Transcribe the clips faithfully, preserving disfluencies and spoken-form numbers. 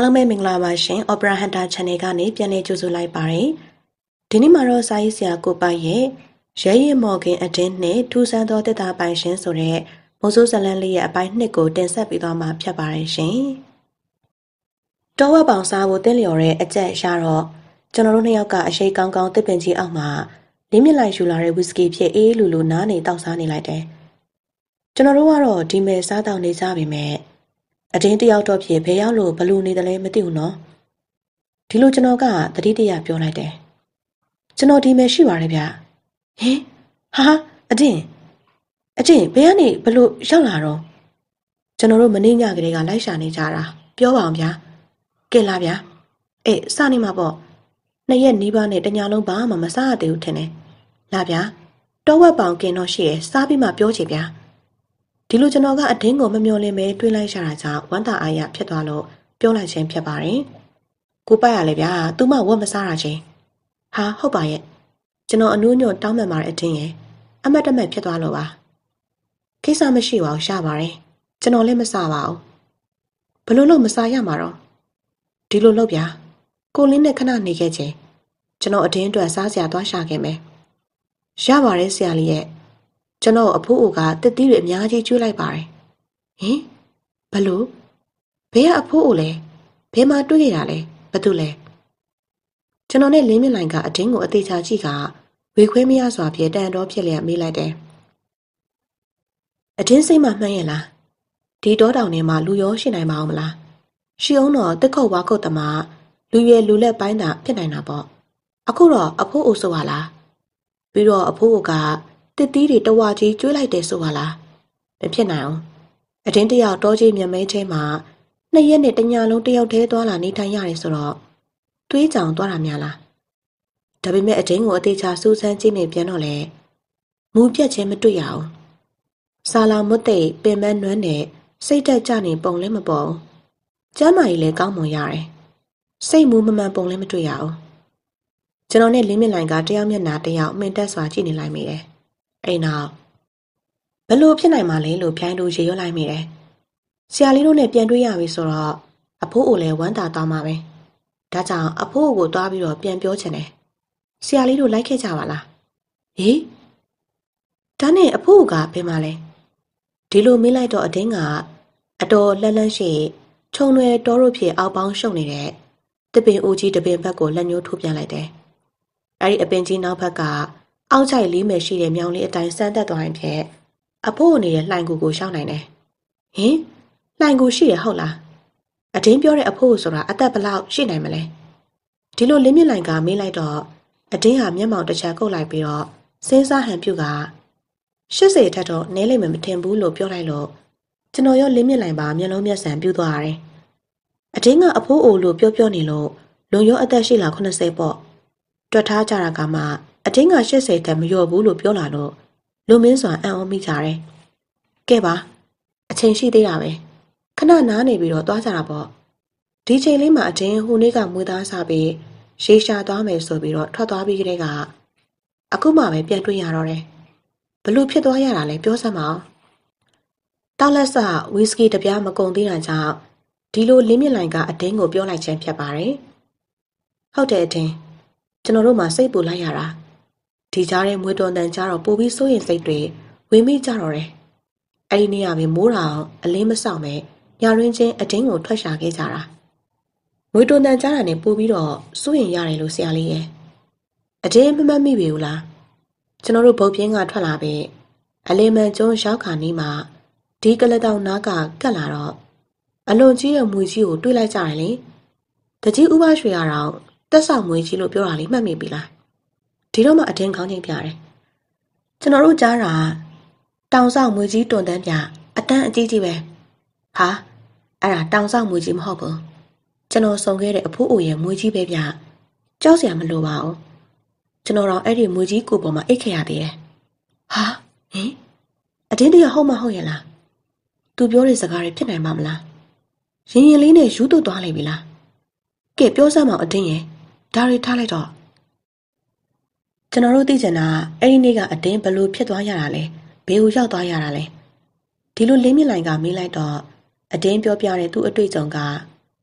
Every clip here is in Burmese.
အားလုံးပဲမင်္ဂလာပါရှင် Opera Hunter Channel ကနေပြန်လည်ကြိုဆိုလိုက်ပါတယ်။ဒီနေ့မှာတော့စာရေးဆရာကိုပိုက်ရဲ့ရဲရဲမော်ကင်အတင်းနဲ့ထူးဆန်းသောတက်တာပိုင်ရှင်ဆိုတဲ့မိုးစိုးဇလန်းလေးရဲ့အပိုင်းနှစ်ကိုတင်ဆက်ပေးသွားမှာဖြစ်ပါတယ်ရှင်။တောဝက်ပေါင်စားဖို့တင်းလျော်တဲ့အကြက်ရှာတော့ကျွန်တော်တို့နှစ်ယောက်ကအရှိကောင်းကောင်းတစ်ပင်ကြီးအောက်မှာလင်းမြလိုက်ယူလာတဲ့ဝီစကီဖြစ်အေးလူလူနားနေတောက်စားနေလိုက်တယ်။ကျွန်တော်တို့ကတော့ဒီမဲ့စားတောက်နေကြပြီမဲ့အတင်းတယောက်တော့ဖြစ်ဘယ်ရောက်လို့ဘလူနေတယ်လဲမသိဘူးနော်ဒီလိုကျွန်တော်ကတတိတရပြောလိုက်တယ်ကျွန်တော်ဒီမဲ့ရှိပါတယ်ဗျဟင်ဟာအတင်းအတင်းဘယ်ကနေဘလို့ရောက်လာတော့ကျွန်တော်တို့မနေ့ညကလေးကလိုက်ရှာနေကြတာပြောပါအောင်ဗျာကဲလာဗျာအေးစနေမှာပေါ့နှစ်ရက်နီးပါးနဲ့တညာလုံးဘာမှမစားရသေးဘူးထင်တယ်လာဗျာတောဝက်ပေါင်กินတော့ရှိရယ်စားပြီးမှပြောချင်ဗျာဒီလိုကျွန်တော်ကအဒင်းကိုမမျော်လင့်ပဲတွေးလိုက်ရှာတာကြောင့်ဝမ်းသာအားရဖြစ်သွားလို့ပြောလိုက်ခြင်းဖြစ်ပါတယ်။ကိုပိုက်ရလေဗျာ။ तू မဝက်မစားတာချင်း။ဟာဟုတ်ပါရဲ့။ကျွန်တော်အနူးညွတ်တောင်းပန်ပါတဲ့အတင်းရဲ့အမတ်တမဲ့ဖြစ်သွားလို့ပါ။ကိစ္စမရှိပါဘူးရှားပါတယ်။ကျွန်တော်လည်းမစားပါဘူး။ဘလို့လို့မစားရမှာတော့။ဒီလိုလုပ်ဗျာ။ကိုလင်းနဲ့ခဏနေခဲ့ချင်းကျွန်တော်အတင်းအတွက်စားစရာသွားရှာခဲ့မယ်။ရပါတယ်ဆရာလေးရဲ့ကျွန်တော်အဖိုးအိုကတက်သီးတွေအများကြီးကျွေးလိုက်ပါတယ်ဟင်ဘလို့ဘယ်ကအဖိုးအိုလဲဘယ်မှာတွေ့ရတာလဲဘာတူလဲကျွန်တော်နဲ့လင်းမြင့်လိုင်ကအတင်းကိုအသေးချာကြည့်ကဝေခွဲမရစွာဖြင့်တန်တော်ဖြစ်လျက်မေးလိုက်တယ်အတင်းစိတ်မှမှန်းရလားဒီတောတောင်ထဲမှာလူရောရှိနိုင်မအောင်မလားရှိအောင်တော့တက်ခုတ်ဝါခုတ်တမလူရွယ်လူလက်ပိုင်းသာဖြစ်နိုင်တာပေါ့အခုတော့အဖိုးအိုဆိုပါလားပြီးတော့အဖိုးအိုကတစ်သီးတွေတဝါကြီးကျွေးလိုက်တယ်ဆိုပါလားမဖြစ်နိုင်အောင်အတင်းတယောက်တောကြီးမြမဲချင်းမှာနှစ်ရက်နဲ့တညလုံးတယောက်တည်းသွားလာနေထိုင်ရတယ်ဆိုတော့သွေးကြောင်သွားတာများလားဒါပေမဲ့အတင်းကိုအသေးချာစူးစမ်းကြည့်နေပြန်တော့လေမူပြတ်ခြင်းမတွေ့ရအောင်ဆာလောင်မွတ်သိပ်ပင်မနွမ်းနဲ့စိတ်တက်ကြနေပုံလည်းမပေါ်ကျမ်းမာကြီးလည်းကောင်းမွန်ရတယ်စိတ်မူမမှန်ပုံလည်းမတွေ့ရအောင်ကျွန်တော်နဲ့လင်းမြင့်လိုင်ကတယောက်မျက်နှာတယောက်မှင်တက်စွာကြည့်နေလိုက်မိတယ်အိမ်နောက်ဘလို့ဖြစ်နိုင်မှာလဲလို့ဖြိုင်းလို့ရေရွတ်လိုက်မိတယ်ဆရာလေးတို့နဲ့ပြန်တွေ့ရပြီဆိုတော့အဖိုးအိုလည်းဝမ်းသာသွားမှာပဲဒါကြောင့်အဖိုးအိုကိုသွားပြီးတော့ပြန်ပြောချင်တယ်ဆရာလေးတို့လိုက်ခဲ့ကြပါလားဟေးဒါနဲ့အဖိုးအိုကဘယ်မှာလဲဒီလိုမေးလိုက်တော့အတင်းကအတော်လှက်လှက်ရှိခြုံတွေတောတို့ဖြစ်အောက်ပေါင်းရှုံနေတဲ့တပင်အိုကြီးတပင်ဘက်ကိုလက်ညှိုးထိုးပြန်လိုက်တယ်အဲ့ဒီအပင်ကြီးနောက်ဘက်ကအောက်ချိုက်လေးမယ်ရှိတဲ့မြောင်လေးအတိုင်းစမ်းတက်သွားရင်ဖြင့်အဖိုးနေတဲ့လှိုင်ကူကိုရှောက်နိုင်တယ်။ဟင်လှိုင်ကူရှိရဟုတ်လား။အတင်းပြောတဲ့အဖိုးဆိုတာအသက်ဘလောက်ရှိနိုင်မလဲ။ဒီလိုလင်းမြင့်လိုင်ကမေးလိုက်တော့အတင်းဟာမျက်မှောင်တစ်ချက်ကုတ်လိုက်ပြီးတော့စဉ်းစားဟန်ပြုကရှစ်စိထက်တော့နဲလိမ့်မယ်မထင်ဘူးလို့ပြောလိုက်လို့ကျွန်တော်ရောလင်းမြင့်လိုင်ပါမျက်လုံးမျက်စံပြူသွားရတယ်။အတင်းကအဖိုးအိုလို့ပြောပြောနေလို့လုံရောအသက်ရှိလာ80ပေါ့။တွက်ထားကြတာကမှအတင်းကရှစ်စိတ်တည်းမလျော်ဘူးလို့ပြောလာတော့လူမင်းစွာအံ့ဩမိကြတယ်။ကဲပါအချိန်ရှိသေးတာပဲခဏနားနေပြီးတော့သွားကြတာပေါ့ဒီချိန်လေးမှာအတင်းဟိုနေ့ကမွေးသားစားပြီးရေရှာသွားမယ်ဆိုပြီးတော့ထွက်သွားပြီးကလေးကအခုမှပဲပြန်တွေ့ရတော့တယ်ဘလို့ဖြစ်သွားရတာလဲပြောစမ်းပါဦးတောက်လက်စဝီစကီတပြားမကုန်သေးတာကြောင့်ဒီလိုလင်းမြင့်လိုင်ကအတင်းကိုပြောလိုက်ခြင်းဖြစ်ပါတယ်ဟုတ်တယ်အတင်းကျွန်တော်တို့မှစိတ်ပူလိုက်ရတာဒီကြားထဲမွေးတော်တန်ကြတော့ပိုပြီးစိုးရင်စိတ်တွေဝင်မိကြတော့တယ်အဲ့ဒီနေ့ကပဲမိုးတောင်အလင်းမဆောက်မဲ့ညရင်းချင်းအတင်းကိုထွက်ရှာခဲ့ကြတာမွေးတော်တန်ကြတာနဲ့ပိုပြီးတော့စိုးရင်ရတယ်လို့ဆရာလေးရဲ့အတင်းမမှတ်မိပြီဘူးလားကျွန်တော်တို့ဘုတ်ပြင်းကထွက်လာပြီအလင်းမန်ကျုံရောက်ခါနီးမှာဒီကလတောင်နားကကတ်လာတော့အလွန်ကြီးတဲ့မွေကြီးကိုတွေးလိုက်ကြတယ်လေတကြီးဥပရွှေရအောင်တက်ဆောင်မွေကြီးလို့ပြောတာလေးမှတ်မိပြီလားဒီတော့မှအတင်းခေါင်းချင်းပြတယ်ကျွန်တော်တို့ကြားတာတောင်ဆောင်မွေကြီးတွန်တန်းပြအတန်းအကြီးကြီးပဲဟာအဲ့ဒါတောင်ဆောင်မွေကြီးမဟုတ်ဘူးကျွန်တော်ဆုံခဲ့တဲ့အဖိုးအိုရဲ့မွေကြီးပဲပြကြောက်စရာမလိုပါဘူးကျွန်တော်တော့အဲ့ဒီမွေကြီးကိုပေါ်မှာအိတ်ခရသေးတယ်ဟာဟင်အတင်းတရဟုတ်မဟုတ်ရဲ့လားသူပြောတဲ့စကားတွေဖြစ်နိုင်မှာမလားရင်ရင်လေးနဲ့ယူသွတ်သွားလိမ့်ပြီလားကဲပြောစမ်းမအောင်အတင်းရဲ့ဒါတွေထားလိုက်တော့ကျွန်တော်တို့သိချင်တာအဲ့ဒီနေ့ကအတင်းဘလို့ဖြစ်သွားရတာလဲဘယ်ကိုရောက်သွားရတာလဲဒီလိုလင်းမြင့်လိုင်ကမေးလိုက်တော့အတင်းပြောပြတဲ့သူ့အတွေ့အကြုံက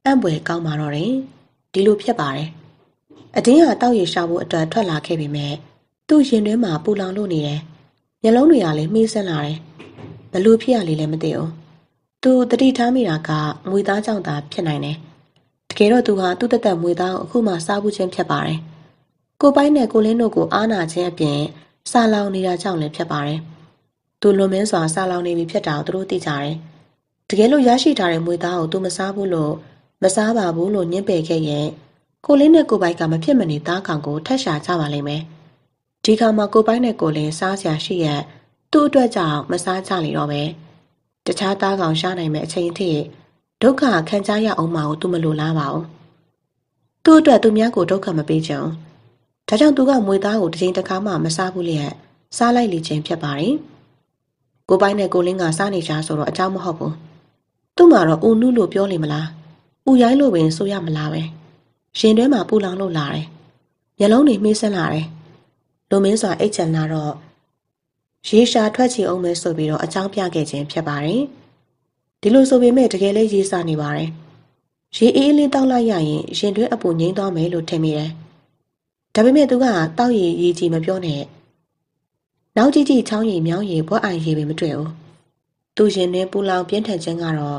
အံ့ဖွယ်ကောင်းပါတော့တယ်ဒီလိုဖြစ်ပါတယ်အတင်းဟာတောက်ရည်ရှာဖို့အတွက်ထွက်လာခဲ့ပေမဲ့သူ့ရင်တွင်းမှာပူလောင်လို့နေတယ်မျက်လုံးတွေကလည်းမှေးဆင်းလာတယ်ဘလို့ဖြစ်ရလေလည်းမသိဘူးသူတတိထားမိတာကမွေသားကြောင့်သာဖြစ်နိုင်တယ်တကယ်တော့သူဟာသူ့တသက်မွေသားကိုအခုမှစားဖို့ချင်းဖြစ်ပါတယ်ကိုပိုင်းနဲ့ကိုလင်းတို့ကိုအားနာခြင်းအပြင်စာလောင်နေတာကြောင့်လည်းဖြစ်ပါတယ်သူလွန်မင်းစွာစာလောင်နေပြီဖြစ်တာကိုသူတို့သိကြတယ်တကယ်လို့ရရှိထားတဲ့မွေသားကိုသူမစားဘူးလို့မစားပါဘူးလို့ညှင်းပယ်ခဲ့ရင်ကိုလင်းနဲ့ကိုပိုင်းကမဖြစ်မနေသားကောင်ကိုထက်ရှာကြပါလိမ့်မယ်ဒီခါမှာကိုပိုင်းနဲ့ကိုလင်းစားစရာရှိရသူ့အတွက်ကြောင့်မစားကြလေတော့ပဲတခြားသားကောင်ရှားနိုင်မဲ့အချိန်အထိဒုက္ခခံကြရအောင်မအောင်သူမလိုလားပါဘူးသူ့အတွက်သူများကိုဒုက္ခမပေးချင်ဒါကြောင့်သူကမွေသားကိုတစ်ချိန်တစ်ခါမှမစားဘူးလျက်စားလိုက်လေခြင်းဖြစ်ပါတယ်ကိုပိုင်းနဲ့ကိုလင်းကစားနေကြဆိုတော့အကြောင်းမဟုတ်ဘူးသူ့မှာတော့ဦးနုလို့ပြောလိမ့်မလားဦးရိုင်းလို့ပင်ဆိုရမလားပဲရင်ထဲမှာပူလောင်လို့လာတယ်မျက်လုံးတွေမှေးဆင်းလာတယ်လူမင်းစွာအိတ်ချန်လာတော့ရေရှာထွက်ချီအောင်မဲဆိုပြီးတော့အကြောင်းပြခဲ့ခြင်းဖြစ်ပါတယ်ဒီလိုဆိုပေမဲ့တကယ်လည်းရေးစားနေပါတယ်ရေအေးလေးတောက်လိုက်ရရင်ရင်တွင်းအပူငိမ့်သွားမယ်လို့ထင်မိတယ်ဒါပေမဲ့သူကတောက်ရည်ရည်ကြီးမပြောနဲ့နောက်ကြည့်ကြည့်ချောင်းရည်မြောင်းရည်ဘွက်အိုင်ရည်ပဲမတွေ့ဘူးသူရင်ထဲပူလောင်ပြင်းထန်ခြင်းကတော့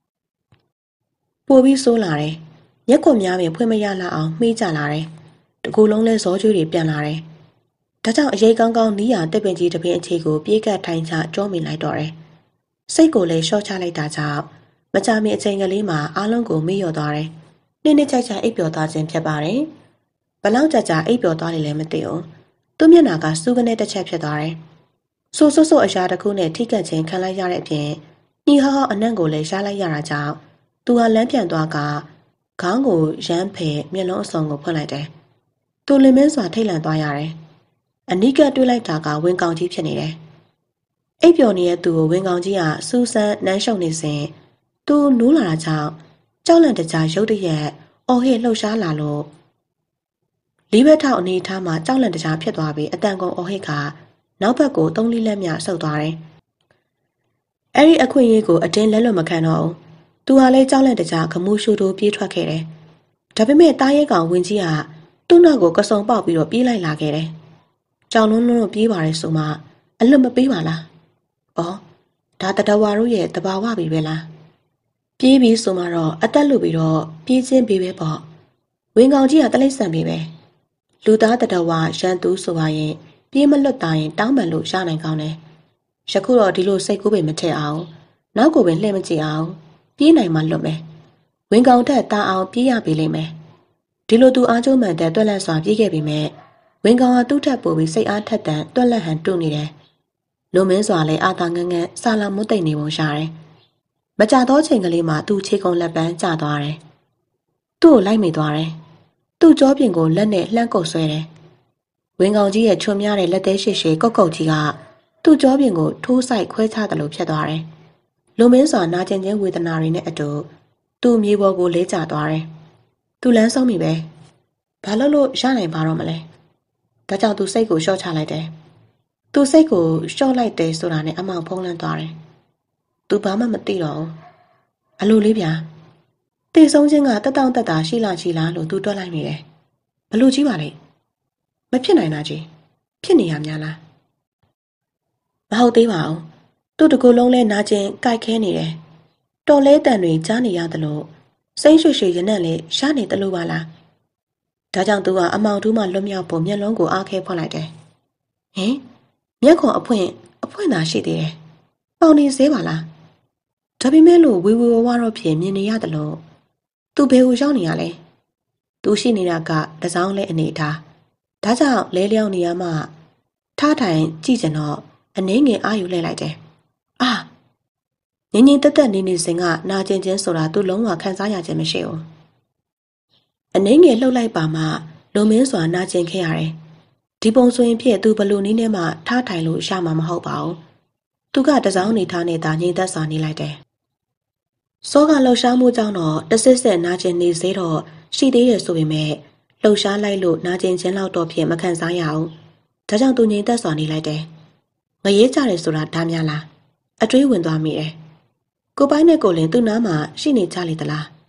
ပိုပြီးဆိုးလာတယ်မျက်ကွန်များပင်ဖွင့်မရလောက်အောင်မှေးကြလာတယ်တကူလုံးလဲဇောကျွေးတွေပြန်လာတယ်ဒါကြောင့်အရေးကောင်းကောင်းနီးရတက်ပင်ကြီးတပင်အခြေကိုပြေးကပ်ထိုင်ချကြောမိလိုက်တော့တယ်စိတ်ကိုလည်းရှော့ချလိုက်တာကြောင့်မကြမီအချိန်ကလေးမှာအားလုံးကိုမေ့လျော့သွားတယ်နှင်းနှင်းချိုက်ချိုက်အိပ်ပျော်သွားခြင်းဖြစ်ပါတယ်ဘလောက်ကြာကြာအိပ်ပျော်သွားတယ်လည်းမသိဘူးသူ့မျက်နှာကစူးကနေတစ်ချက်ဖြစ်သွားတယ်ဆိုဆိုဆိုအရာတစ်ခုနဲ့ထိကပ်ခြင်းခံလိုက်ရတဲ့အပြင်ညီဟောဟောအနံ့ကိုလည်းရှားလိုက်ရတာကြောင့်သူဟာလမ်းပြန်သွားကခေါင်းကိုရမ်းဖယ်မျက်လုံးအစုံကိုဖွင့်လိုက်တယ်သူလင်မင်းစွာထိတ်လန့်သွားရတယ်အနီးကပ်တွေးလိုက်တာကဝင်းကောင်ကြီးဖြစ်နေတယ်အိပ်ပျော်နေတဲ့သူကိုဝင်းကောင်ကြီးကစူးစမ်းနမ်းရှုပ်နေစဉ်သူနိုးလာတာကြောင့်ကြောက်လန့်တကြားရုတ်တရက်အော်ဟစ်လှုပ်ရှားလာလို့လေးဘက်ထောက်အနေထားမှာကြောက်လန့်တကြားဖြစ်သွားပြီးအတန်ကုန်အော်ဟစ်ကနောက်ဘက်ကိုသုံးလေးလက်မြဆုပ်သွားတယ်အဲ့ဒီအခွင့်အရေးကိုအတင်းလက်လွတ်မခံတော့ဘူးသူဟာလည်းကြောက်လန့်တကြားခမူးရှူတိုးပြေးထွက်ခဲ့တယ်ဒါပေမဲ့တားရဲကောင်ဝင်းကြီးကသူ့နောက်ကိုကစုံပေါက်ပြီးတော့ပြေးလိုက်လာခဲ့တယ်ကြောင်လုံးလုံးတို့ပြေးပါရဲဆိုမှအလွတ်မပေးပါလားဩဒါတတဝါတို့ရဲ့တဘာဝပြီပဲလားပြေးပြီးဆိုမှတော့အသက်လွတ်ပြီးတော့ပြေးချင်းပေးပဲပေါ့ဝင်းကောင်ကြီးကတလိမ့်ဆန်ပြီပဲလူသားတတဝါရန်သူဆိုပါရင်ပြေးမလွတ်တာရင်တောင်းပန်လို့ရနိုင်ကောင်းတယ်ယခုတော့ဒီလိုစိတ်ကူးပင်မထည့်အောင်နောက်ကိုပင်လှည့်မကြည့်အောင်ပြေးနိုင်မှလွတ်မယ်ဝင်းကောင်တက်တာအောင်ပြေးရပြီလိမ့်မယ်ဒီလိုသူအားကျုံးမှန်တဲ့တွက်လက်စွာပြေးခဲ့ပြီမဲ့ဝင်းကောင်ကသူ့ထက်ပိုပြီးစိတ်အားထက်သန်တွက်လက်ဟန်တုနေတယ်လူမင်းစွာလည်းအာသာငန်းငန်းစာလာမွတ်တိတ်နေပုံရတယ်မကြတော့ချိန်ကလေးမှာသူ့ခြေကုံလက်ပန်းကျသွားတယ်သူ့ကိုလိုက်မိသွားတယ်သူ့ကြောပြင်ကိုလက်နဲ့လှမ်းကုပ်ဆွဲတယ်ဝင်းကောင်ကြီးရဲ့ချွန်များတဲ့လက်သေးရှိရှိကုတ်ကုတ်ကြီးကသူ့ကြောပြင်ကိုထိုးဆိုင်ခွဲချတယ်လို့ဖြစ်သွားတယ်လူမင်းစွာနာကျင်ခြင်းဝေဒနာတွေနဲ့အတူသူ့မြေပေါ်ကိုလေးကျသွားတယ်သူလမ်းဆုံးပြီပဲဘာလို့လို့ရနိုင်ပါတော့မလဲဒါကြောင့်သူစိတ်ကိုလျှော့ချလိုက်တယ်သူစိတ်ကိုလျှော့လိုက်တယ်ဆိုတာနဲ့အမောင်ဖုံးလန်းသွားတယ်သူဘာမှမသိတော့ဘူးအလိုလေးဗျာတေဆုံးခြင်းကတက်တောင့်တက်တာရှိလားရှိလားလို့သူတွက်လိုက်မိတယ်ဘလို့ကြီးပါလဲမဖြစ်နိုင်တာကြီးဖြစ်နေရများလားမဟုတ်သေးပါဘူးသူ့တကူလုံးလဲနာကျင်ကြိုက်ခဲနေတယ်တော်လဲတန်တွေကြားနေရတယ်လို့စိမ့်ရွှေရွှေရနံ့လေရှားနေတယ်လို့ပါလားဒါကြောင့်သူကအမောင်တူးမှလွတ်မြောက်ဖို့မျက်လုံးကိုအားခဲဖွင့်လိုက်တယ်ဟင်မျက်ခွန်အဖွင့်အဖွင့်သာရှိသေးတယ်ပေါင်နေသေးပါလားဒါပေမဲ့လို့ဝေဝေဝဝတော့ဖြစ်မြင်နေရတယ်လို့သူဘယ်ကိုရောက်နေရလဲသူရှိနေတာကတစောင်းလဲအနေထားဒါကြောင့်လဲလျောင်းနေရမှထားထိုင်ကြည့်ကြတော့အနှင်းငယ်အာယူလှည့်လိုက်တယ်အာငင်းငင်းတက်တက်နေနေစဉ်ကနာကျင်ခြင်းဆိုတာသူလုံးဝခံစားရခြင်းမရှိဘူးအနှင်းငယ်လှုပ်လိုက်ပါမှလုံမင်းစွာနာကျင်ခဲ့ရတယ်ဒီပုံဆိုရင်ဖြစ်သူဘလို့နည်းနဲ့မှထားထိုင်လို့ရမှာမဟုတ်ပါဘူးသူကတစောင်းနေထားနေတာငြိမ်သက်စွာနေလိုက်တယ်စောကလှုပ်ရှားမှုကြောင့်တော့တဆစ်ဆက်နာကျင်နေသေးတော့ရှိသေးတယ်ဆိုပေမဲ့လှုပ်ရှားလိုက်လို့နာကျင်ခြင်းလောက်တော့ဖြစ်မခံစားရအောင်ဒါကြောင့်သူငြိမ်သက်စွာနေလိုက်တယ်ငရဲကြတယ်ဆိုတာဒါများလားအတွေးဝင်သွားမိတယ်ကိုပိုင်းနဲ့ကိုလင်းသူ့နားမှာရှိနေကြလေသလား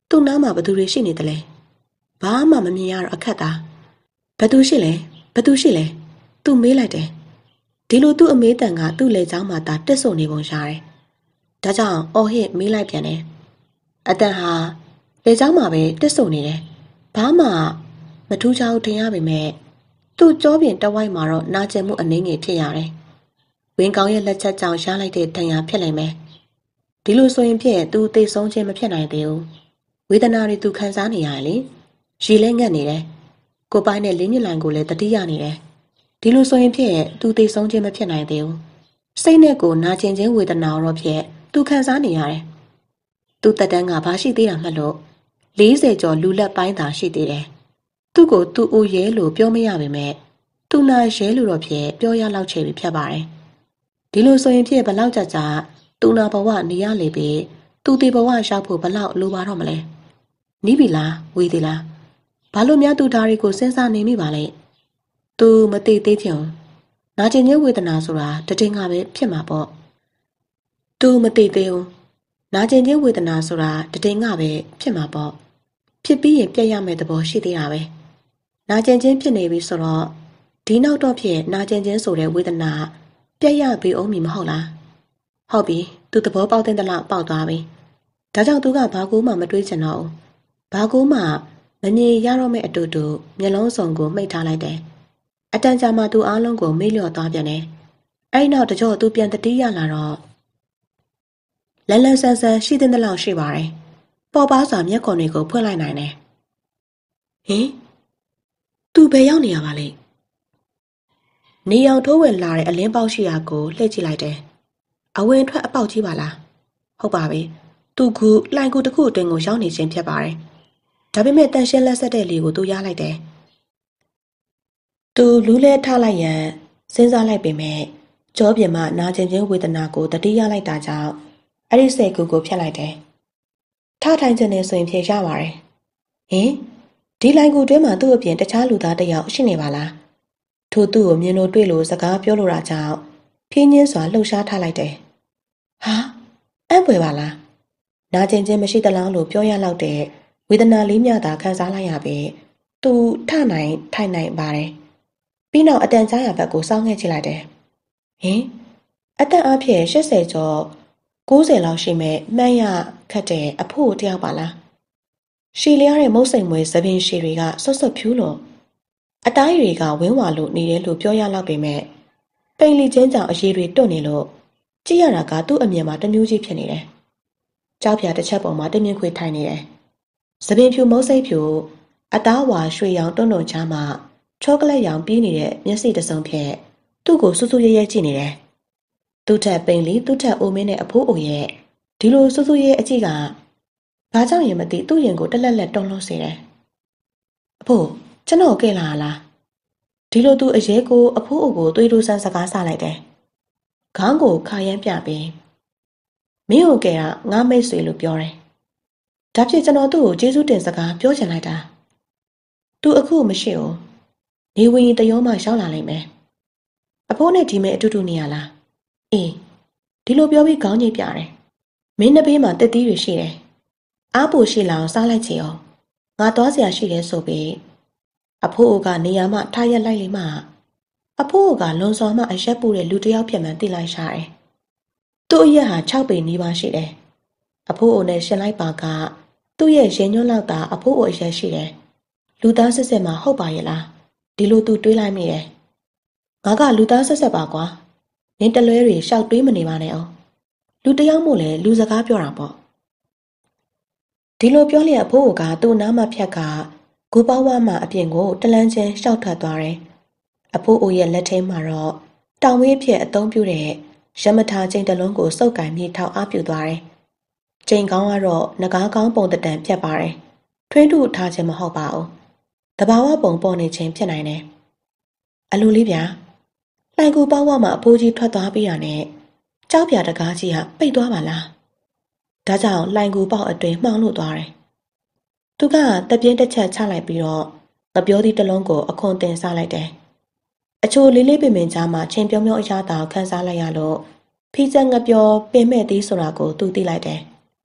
သူ့နားမှာဘသူတွေရှိနေတယ်လဲဘာမှမမြင်ရတော့အခက်သားဘသူရှိလဲဘသူရှိလဲသူမေးလိုက်တယ်ဒီလိုသူ့အမေးတန်ကသူ့လေချောင်းမှာသာတက်ဆုံနေပုံရတယ်ဒါကြောင့်အော်ဟစ်မေးလိုက်ပြန်တယ်အတန်ဟာလေချောင်းမှာပဲတက်ဆုံနေတယ်ဘာမှမထူးခြားဘူးထင်ရပေမဲ့သူ့ကြောပြင်တဝိုက်မှာတော့နာကျင်မှုအနှင်းငယ်ဖြစ်ရတယ်ဝင်းကောင်းရဲ့လက်ချက်ကြောင့်ရလိုက်တဲ့တန်ရာဖြစ်နိုင်မယ်ဒီလိုဆိုရင်ဖြင့်သူသိဆုံးခြင်းမဖြစ်နိုင်သေးဘူးဝေဒနာတွေသူခံစားနေရတယ်လေရေလဲငတ်နေတယ်ကိုပိုင်းနဲ့လင်းမြလိုင်ကိုလည်းတတိယနေတယ်ဒီလိုဆိုရင်ဖြင့်သူသိဆုံးခြင်းမဖြစ်နိုင်သေးဘူးစိတ်နဲ့ကိုနာကျင်ခြင်းဝေဒနာတော့ဖြင့်သူခံစားနေရတယ်သူတက်တန်းကဘာရှိသေးတာမှလို့လေးဆယ်ကျော်လူလက်ပိုင်းသာရှိသေးတယ်သူ့ကိုသူ့အိုရဲလို့ပြောမရပေမဲ့သူနာရဲလို့တော့ဖြင့်ပြောရလောက်ချေပြီဖြစ်ပါတယ်ဒီလိုဆိုရင်ဖြင့်ဘလောက်ကြာကြာသူနာဘဝနေရလေပြီသူဒီဘဝရောက်ဖို့ဘလောက်လိုပါတော့မလဲနီးပြီလားဝေးသေးလားဘာလို့များသူဓာရီကိုစဉ်းစားနေမိပါလဲသူမသိသေးချင်နာကျင်ခြင်းဝေဒနာဆိုတာတတိငါပဲဖြစ်မှာပေါ့သူမသိသေးဘူးနာကျင်ခြင်းဝေဒနာဆိုတာတတိငါပဲဖြစ်မှာပေါ့ဖြစ်ပြီးရင်ပြတ်ရမယ့်သဘောရှိသေးတာပဲနာကျင်ခြင်းဖြစ်နေပြီဆိုတော့ဒီနောက်တော့ဖြစ်နာကျင်ခြင်းဆိုတဲ့ဝေဒနာပြတ်ရပြီအောင်မီမဟုတ်လားဟုတ်ပြီသူသဘောပေါက်တဲ့တလောက်ပေါက်သွားပြီဒါကြောင့်သူကဘာကူမှမတွေးချင်တော့ဘူးဘာကူမှမမြင်ရတော့မယ့်အတူတူမျက်လုံးစုံကိုမှိတ်ထားလိုက်တယ်အတန်ကြာမှသူအားလုံးကိုမေ့လျော့သွားပြန်တယ်အဲ့နောက်တကြောသူပြန်တတိရလာတော့လန်လန်ဆန်ဆန်ရှိတဲ့လောက်ရှိပါတယ်ပေါ်ပါစွာမျက်ခုံတွေကိုဖွင့်လိုက်နိုင်တယ်ဟင်သူဘယ်ရောက်နေရပါလဲနေအောင်ထိုးဝင်လာတဲ့အလင်းပေါက်ရှိရာကိုလှည့်ကြည့်လိုက်တယ်အဝင်ထွက်အပေါက်ကြီးပါလားဟုတ်ပါပြီသူကလှိုင်ကူတစ်ခုအတွင်းကိုရောက်နေခြင်းဖြစ်ပါတယ်ဒါပေမဲ့တန်ရှင်းလက်ဆက်တဲ့လေကိုသူရလိုက်တယ်သူလူးလဲထားလိုက်ရန်စဉ်းစားလိုက်ပေမဲ့ကြောပြင်မှနာကျင်ခြင်းဝေဒနာကိုတတိယလိုက်တာကြောင့်အဲ့ဒီစိတ်ကူကိုဖျက်လိုက်တယ်ထထိုင်ခြင်းနဲ့ဆိုရင်ဖြေရပါတယ်ဟင်ဒီလိုင်းကူတွင်းမှာသူ့အပြင်တခြားလူသားတစ်ယောက်ရှိနေပါလားထို့သူ့ကိုမြင်လို့တွေ့လို့စကားပြောလို့တာကြောင့်ဖြင်းချင်းစွာလှုပ်ရှားထားလိုက်တယ်ဟာအံ့ဖွယ်ပါလားနာကျင်ခြင်းမရှိသလားလို့ပြောရလောက်တဲ့ဝေဒနာလေးမျှသာခံစားလိုက်ရပြီသူထနိုင်ထိုင်နိုင်ပါတယ်ပြီးနောက်အတန်ကြားရဘက်ကိုစောင်းခဲ့ကြည့်လိုက်တယ်ဟင်အသက်အဖြစ်၈၀ကျော်၉၀လောက်ရှိမဲ့မှန်းရခတ်တဲ့အဖို့တယောက်ပါလားရှီလျားတဲ့မုတ်စိမ်မွေသပင်ရှည်တွေကဆွတ်ဆွတ်ဖြူးလို့အတိုင်းတွေကဝင်းဝါလို့နေတယ်လို့ပြောရလောက်ပေမဲ့ပိန်လီချင်းကြောင့်အရေးတွေတွန့်နေလို့ကြည့်ရတာကသူ့အမြင်မှာတမျိုးကြီးဖြစ်နေတယ်ကြောက်ပြတစ်ချက်ပေါ်မှာတမြင်ခွေထိုင်နေတယ်သပင်ဖြူမုတ်စိမ်ဖြူအသားဝါရွှေရောင်တွန့်တွန့်ချားမှချောကလက်ရောင်ပြင်းနေတဲ့မျက်စိတစ်စုံဖြင့်သူ့ကိုစူးစူးရဲရဲကြည့်နေတယ်သူ့ထက်ပိန်လီသူ့ထက်အိုမင်းနဲ့အဖိုးအိုရဲ့ဒီလိုစူးစူးရဲအကြည့်ကဘာကြောင့်ရင်မသိသူ့ရင်ကိုတက်လက်လက်တုံးလို့စေတယ်အဖိုးကျွန်တော်ကဲလာလားဒီလိုသူအရေးကိုအဖိုးအိုကိုသွေးတိုးဆန်းစကားဆလိုက်တယ်ခေါင်းကိုခါရမ်းပြပြီးမင်းကိုကဲတာငါမိတ်ဆွေလို့ပြောတယ်ဒါဖြစ်ကျွန်တော်သူ့ကိုကျေးဇူးတင်စကားပြောချင်လိုက်တာသူအခုမရှိဘူးနေဝင်ရင်တရောမှရောက်လာလိမ့်မယ်အဖိုးနဲ့ဒီမဲအတူတူနေရလားအေးဒီလိုပြောပြီးခေါင်းညိတ်ပြတယ်မင်းနှစ်ဘေးမှာတက်သီးတွေရှိတယ်အားပိုရှိလောင်စားလိုက်ချေအောင်ငါသွားစရာရှိတယ်ဆိုပြီးအဖိုးအိုကနေရာမှထားရက်လိုက်လိမ့်မှအဖိုးအိုကလွန်စွာမှအရက်ပူတဲ့လူတစ်ယောက်ဖြစ်မှန်းသိလိုက်ရှာတယ်သူ့အရက်ဟာ၆ပေနီးပါးရှိတယ်အဖိုးအိုနဲ့ရှင်လိုက်ပါကသူ့ရဲ့ရင်ညွန့်လောက်သာအဖိုးအိုအရက်ရှိတယ်လူသားစစ်စစ်မှဟုတ်ပါရဲ့လားဒီလိုသူတွေးလိုက်မိတယ်ငါကလူသားဆက်ဆက်ပါကွာနင်းတလွဲတွေရှောက်တွေးမနေပါနဲ့အောင်လူတယောက်မို့လဲလူစကားပြောတာပေါ့ဒီလိုပြောလျက်အဖိုးကသူ့နားမဖြတ်ကဂူပေါဝါမှအပြင်ကိုတလန်းချင်းရှောက်ထွက်သွားတယ်အဖိုးအိုရဲ့လက်ထဲမှာတော့တောင်ဝေးဖြစ်အသုံးပြုတဲ့ရမထာချိန်တလုံးကိုစုပ်ကင်မြေထောက်အားပြုသွားတယ်ချိန်ကောင်းကတော့ငကားကောင်းပုံတံပြတ်ပါတယ်ထွင်းထုထားခြင်းမဟုတ်ပါဘူးတဘာဝပုံပေါ်နေခြင်းဖြစ်နိုင်တယ်အလိုလေးဗျာလှိုင်ကူပေါဝါမှာအဖိုးကြီးထွက်သွားပြီးတာနဲ့ကြောက်ပြတကားကြီးကပိတ်သွားပါလားဒါကြောင့်လှိုင်ကူပေါက်အတွင်မှောင်လို့သွားတယ်သူကတပြင်းတစ်ချက်ချလိုက်ပြီးတော့ငပြောသီးတစ်လုံးကိုအခွန်တင်စားလိုက်တယ်အချိုလေးလေးပင်ပင်ကြားမှာချင်းပြုံးပြုံးအရာတောင်ခန်းစားလိုက်ရလို့ဖီးစက်ငပြောပင်မဲ့သီးဆိုတာကိုသူသိလိုက်တယ်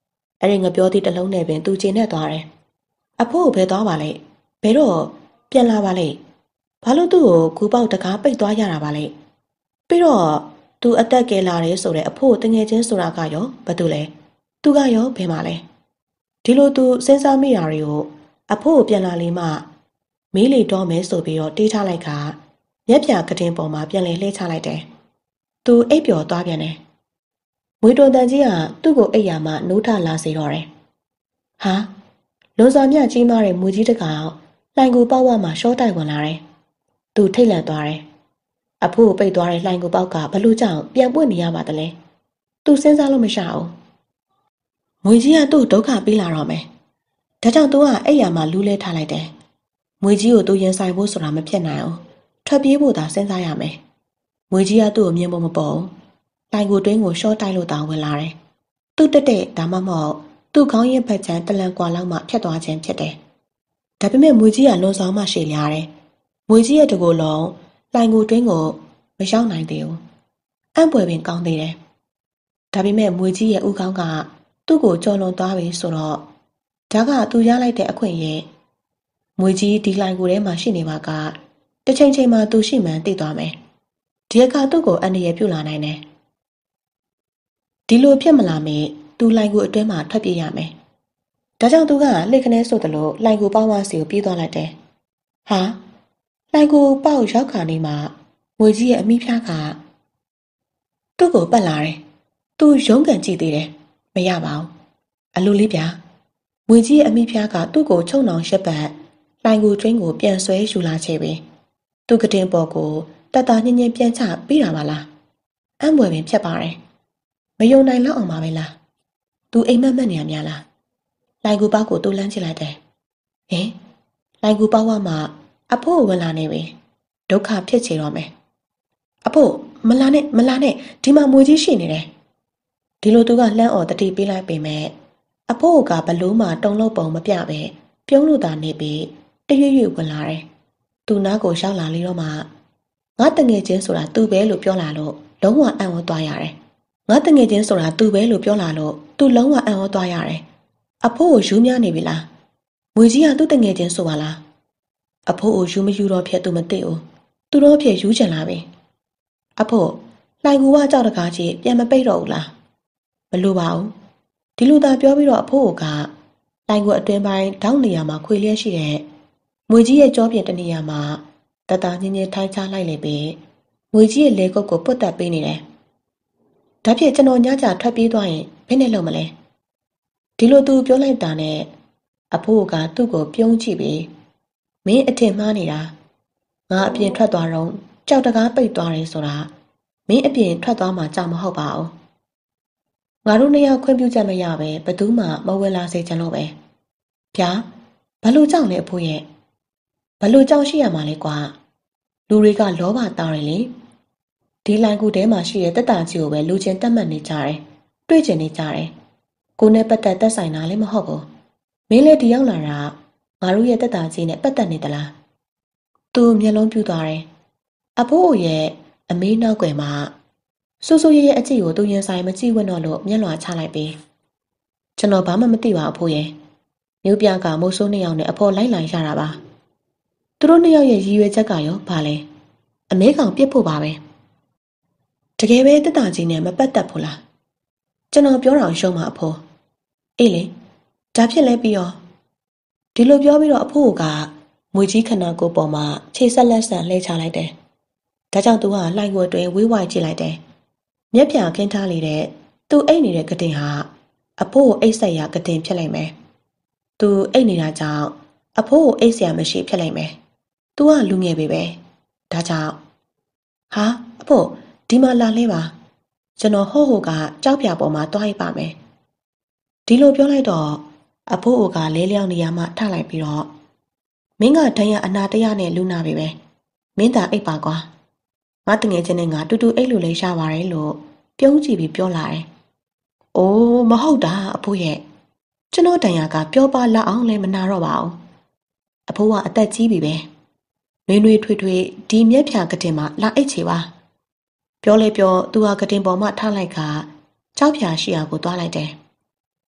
အဲ့ဒီငပြောသည့်တစ်လုံးနဲ့ပင်သူကျဉ်နဲ့သွားတယ်အဖိုးကိုဘယ်သွားပါလဲဘယ်တော့ပြန်လာပါလဲဘာလို့သူ့ကိုကူပေါက်တကားပိတ်သွားရတာပါလဲပြီးတော့သူအသက်ကယ်လာတယ်ဆိုတဲ့အဖိုးတငယ်ချင်းဆိုတာကရောဘာတူလဲသူကရောဘယ်မှာလဲဒီလိုသူစဉ်းစားမိတာတွေကိုအဖိုးကိုပြန်လာလေမှမီးလီတော့မယ်ဆိုပြီးတော့တေးထားလိုက်ကမျက်ပြကတင်ပေါ်မှာပြန်လဲလှည့်ချလိုက်တယ်သူအိပ်ပျော်သွားပြန်တယ်မွေတော်တန်ကြီးကသူ့ကိုအိပ်ယာမှနိုးထလာစေတော့တယ်ဟာလွန်စွာမြကြီးမားတဲ့မူကြီးတကောင်လှိုင်ကိုပေါက်ဝမှာရှော့တိုက်ဝင်လာတယ်သူထိတ်လန့်သွားတယ်အဖိုးကိုပိတ်သွားတဲ့လှိုင်ကိုပေါက်ကဘလို့ကြောင့်ပြန်ပွင့်နေရပါသလဲသူစဉ်းစားလို့မရအောင်မွေကြီးကသူ့ဒုက္ခပေးလာတော့မယ်ဒါကြောင့်သူကအိပ်ယာမှာလူးလဲထားလိုက်တယ်မွေကြီးကိုသူရင်ဆိုင်ဖို့ဆိုတာမဖြစ်နိုင်အောင်ထွက်ပြေးဖို့သာစဉ်းစားရမယ်မွေကြီးကသူ့ကိုမြင်ဖို့မပေါ်လှိုင်ကိုတွင်းကိုရှော့တိုက်လို့တောင်းဝင်လာတယ်သူ့တက်တဲ့ဒါမှမဟုတ်သူ့ခေါင်းရင်းဖက်ချမ်းတလန်ကွာလောက်မှဖြတ်သွားခြင်းဖြစ်တယ်ဒါပေမဲ့မွေကြီးကလွန်ဆောင်မှရှေ့လျားတယ်မွေကြီးရဲ့တကူလုံးလှိုင်ကိုတွင်းကိုမရောက်နိုင်သေးဘူးအံ့ပွေပင်ကောင်းသေးတယ်ဒါပေမဲ့မွေကြီးရဲ့ဥကောင်းကသူ့ကိုကြော်လွန်သွားပြီဆိုတော့ဒါကသူရလိုက်တဲ့အခွင့်အရေးမွေကြီးဒီလှိုင်ကိုထဲမှာရှိနေမှာကတစ်ချိန်ချိန်မှာသူရှိမှန်းသိသွားမယ်ဒီအခါသူ့ကိုအန္တရာယ်ပြုလာနိုင်တယ်ဒီလိုဖြစ်မလာမီသူလှိုင်ကိုအတွင်းမှာထွက်ပြေးရမယ်ဒါကြောင့်သူကလှိတ်ခနဲဆိုသလိုလှိုင်ကိုပေါက်ဝစီကိုပြေးသွားလိုက်တယ်ဟာလှိုင်ကိုပေါက်ရောက်ခါနေမှာမွေကြီးရဲ့အမိဖျားကသူ့ကိုပတ်လာတယ်သူရုန်းကန်ကြည့်သေးတယ်မရပါဘူးအလိုလေးပြမွေကြီးရဲ့အမိဖျားကသူ့ကိုချုံနှောင်ရှက်ပတ်လှိုင်ကိုတွင်းကိုပြန်ဆွဲယူလာချေပြီသူကတင်ပေါ်ကိုတတညင်ညင်ပြန်ချပြီးတာပါလားအံ့ဘွယ်ပင်ဖြစ်ပါတယ်မယုံနိုင်လောက်အောင်ပါပဲလားသူအိမ်မက်မက်နေရများလားလှိုင်ကူပေါက်ကိုသူ့လန်းချလိုက်တယ်ဟင်လှိုင်ကူပေါက်ဝမှာအဖိုးဝင်လာနေပြီဒုက္ခဖြစ်ချေတော့မယ်အဖိုးမလာနဲ့မလာနဲ့ဒီမှာမွေကြီးရှိနေတယ်ဒီလိုသူကလှမ်းអော်တတိပေးလိုက်ပေမဲ့အဖိုးကဘလို့မှတုံလို့ပုံမပြပဲပြုံးလို့သာနေပြီးတရွရွဝင်လာတယ်သူနားကိုရောက်လာလေတော့မှငါတငယ်ချင်းဆိုတာသူပဲလို့ပြောလာလို့လုံးဝအံ့ဩသွားရတယ်ငါတငယ်ချင်းဆိုတာသူပဲလို့ပြောလာလို့သူလုံးဝအံ့ဩသွားရတယ်အဖိုးကိုယူများနေပြီလားမွေကြီးကသူ့တငယ်ချင်းဆိုပါလားအဖိုးကိုယူမယူတော့ဖြစ်သူမသိဘူးသူတော့ဖြစ်ယူချင်လာပြီအဖိုးလှိုင်ကူကကြောက်တကားကြီးပြန်မပိတ်တော့ဘူးလားမလိုပါဘူးဒီလိုသာပြောပြီးတော့အဖိုးကလှိုင်ကူအတွင်းပိုင်းတောင်းနေရမှာခွေလျက်ရှိတဲ့မွေကြီးရဲ့ကြောပြင်တနေရာမှာတတညင်းချင်းထိုင်းချလိုက်လေပြီးမွေကြီးရဲ့လေကုတ်ကိုပုတ်တက်ပေးနေတယ်ဒါဖြစ်ကျွန်တော်ညကြထွက်ပြေးသွားရင်ဘယ်နဲ့လုပ်မလဲဒီလိုသူပြောလိုက်တာနဲ့အဖိုးကသူ့ကိုပြုံးကြည့်ပြီးမင်းအထင်မှားနေတာငါအပြင်ထွက်သွားတော့ကြောက်တကားပိတ်သွားတယ်ဆိုတာမင်းအပြင်ထွက်သွားမှကြောက်မဟုတ်ပါဘူးငါတို့နှစ်ယောက်ခွင့်ပြုချက်မရပဲဘယ်သူမှမဝင်လာစေချင်လို့ပဲဗျာဘလို့ကြောက်လဲအဖိုးရဲ့ဘလို့ကြောက်ရှိရမှာလဲကွာလူတွေကလောဘတာတယ်လေဒီလိုင်းကူထဲမှာရှိတဲ့တက်တာကြီးကိုပဲလူချင်းတက်မှတ်နေကြတယ်တွေ့ကျင်နေကြတယ်ကိုနဲ့ပတ်သက်သက်ဆိုင်တာလည်းမဟုတ်ဘူးမင်းလည်းဒီရောက်လာတာငါတို့ရဲ့တက်တာကြီးနဲ့ပတ်သက်နေသလားသူမျက်လုံးပြူသွားတယ်အဖိုးရဲ့အမေးနောက်ွယ်မှာဆူဆူရဲရဲအကြည့်ကိုသူရင်ဆိုင်မကြည့်ဝတ်တော့လို့မျက်လွှာချလိုက်ပြီးကျွန်တော်ဘာမှမသိပါအဖိုးရဲ့မြို့ပြကမိုးဆိုးနှစ်ယောက်နဲ့အဖော်လိုက်လာရတာပါသူတို့နှစ်ယောက်ရဲ့ရည်ရွယ်ချက်ကရောဘာလဲအမဲကောင်ပြစ်ဖို့ပါပဲတကယ်ပဲတက်တာကြီးနဲ့မပတ်သက်ဘူးလားကျွန်တော်ပြောတာရှုံးမှာအဖိုးအေးလေဒါဖြစ်လဲပြီးရောဒီလိုပြောပြီးတော့အဖိုးကမွေကြီးခဏကိုပေါ်မှာခြေဆက်လက်ဆန်လှဲချလိုက်တယ်ဒါကြောင့်သူကလှိုင်ကိုအတွင်းဝေးဝိုက်ကြည့်လိုက်တယ်မျက်ပြခင်းထားလေတဲ့သူအိတ်နေတဲ့ကတင်ဟာအဖိုးကိုအိတ်ဆက်ရကတင်ဖြစ်လိုက်မယ်သူအိတ်နေတာကြောင့်အဖိုးကိုအိတ်ဆရာမရှိဖြစ်လိုက်မယ်သူကလူငယ်ပဲပဲဒါကြောင့်ဟာအဖိုးဒီမှာလာလဲပါကျွန်တော်ဟို့ဟိုကကြောက်ပြပေါ်မှာတွားရိုက်ပါမယ်ဒီလိုပြောလိုက်တော့အဖိုးအိုကလဲလျောင်းနေရမှထလိုက်ပြီးတော့မင်းကဒဏ်ရအနာတရားနဲ့လူနာပဲပဲမင်းသာအိပ်ပါကွာငါတငယ်ချင်းနဲ့ငါတူတူအိတ်လို့လေးရပါတယ်လို့ပြုံးကြည့်ပြီးပြောလာတယ်။အိုးမဟုတ်တာအဖိုးရဲ့ကျွန်တော်တန်ရကပြောပါလောက်အောင်လည်းမနာတော့ပါဘူး။အဖိုးကအသက်ကြီးပြီပဲ။နှွေးနှွေးထွေးထွေးဒီမျက်ဖြာကတင်မှာလာအိတ်ချေပါ။ပြောလေပြောသူဟာကတင်ပေါ်မှာထားလိုက်ကကြောက်ဖြာရှိရာကိုသွားလိုက်တယ်။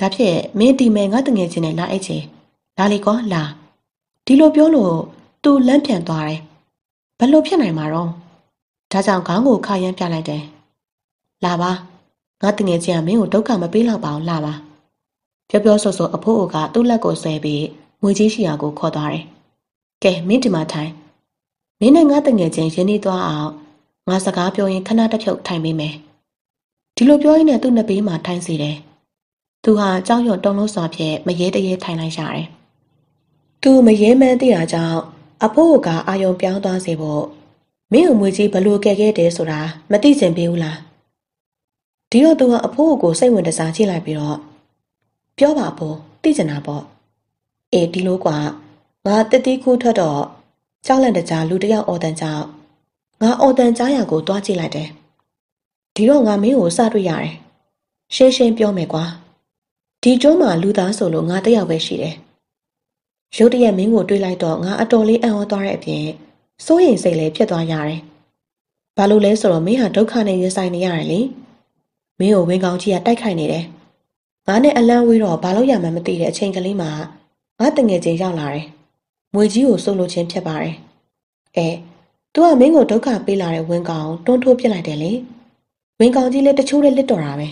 ဒါဖြင့်မင်းဒီမဲငါတငယ်ချင်းနဲ့လာအိတ်ချေလာလေကောလာဒီလိုပြောလို့သူလန့်ပြန်သွားတယ်ဘလို့ဖြစ်နိုင်မှာတော့ဒါကြောင့်ခေါင်းကိုခါရမ်းပြလိုက်တယ်လာပါငါတငယ်ချင်းကမင်းကိုဒုက္ခမပေးတော့ပါဘူးလာပါပြောပြောဆိုဆိုအဖိုးအိုကသူ့လက်ကိုဆွဲပြီးငွေကြီးရှိရာကိုခေါ်သွားတယ်ကဲမင်းဒီမှာထိုင်မင်းနဲ့ငါတငယ်ချင်းရင်းနှီးသွားအောင်ငါစကားပြောရင်ခဏတစ်ဖြုတ်ထိုင်ပေးမယ်ဒီလိုပြောရင်းနဲ့သူ့နှစ်ဘေးမှာထိုင်စီတယ်သူဟာကြောက်ရွံ့တုန်လှုပ်စွာဖြင့်မရေတရေထိုင်လိုက်ရတယ်သူမရေမှန်းသိတာကြောင့်အဖိုးကအာယုံပြောင်းသွားစေဖို့မင်းအမွေကြီးဘလို့ကဲခဲ့တယ်ဆိုတာမသိချင်ပေးဘူးလားဒီတော့သူကအဖိုးကိုစိတ်ဝင်တစားကြည့်လိုက်ပြီးတော့ပြောပါဖို့သိချင်တာပေါ့အေးဒီလိုကငါတက်တီးခိုးထွက်တော့ကြောက်လန့်တကြားလူတယောက်အော်တန်ကြောင့်ငါအော်တန်ကြားရကိုတွားကြည့်လိုက်တယ်ဒီတော့ငါမင်းကိုစတွေ့ရတယ်ရှင်းရှင်းပြောမယ်ကွာဒီကျုံးမှာလူသားဆိုလို့ငါတယောက်ပဲရှိတယ်ရုတ်တရက်မင်းကိုတွေ့လိုက်တော့ငါအတော်လေးအံ့ဩသွားတဲ့အပြင်စိုးရိမ်စိတ်လည်းဖြစ်သွားရတယ်ဘာလို့လဲဆိုတော့မင်းဟာဒုက္ခနဲ့ရင်ဆိုင်နေရတယ်လေမင်းကိုဝင်းကောင်းကြီးကတိုက်ခိုက်နေတယ်ငါနဲ့အလန်းဝေးတော့ဘာလို့ရမှန်းမသိတဲ့အချိန်ကလေးမှာငါတငယ်ချင်းရောက်လာတယ်မွေကြီးကိုစိုးလို့ချင်းဖြစ်ပါတယ်အဲသူကမင်းကိုဒုက္ခပေးလာတဲ့ဝင်းကောင်တွန်းထိုးပြစ်လိုက်တယ်လေဝင်းကောင်ကြီးလည်းတချို့လည်းလစ်တော်တာပဲ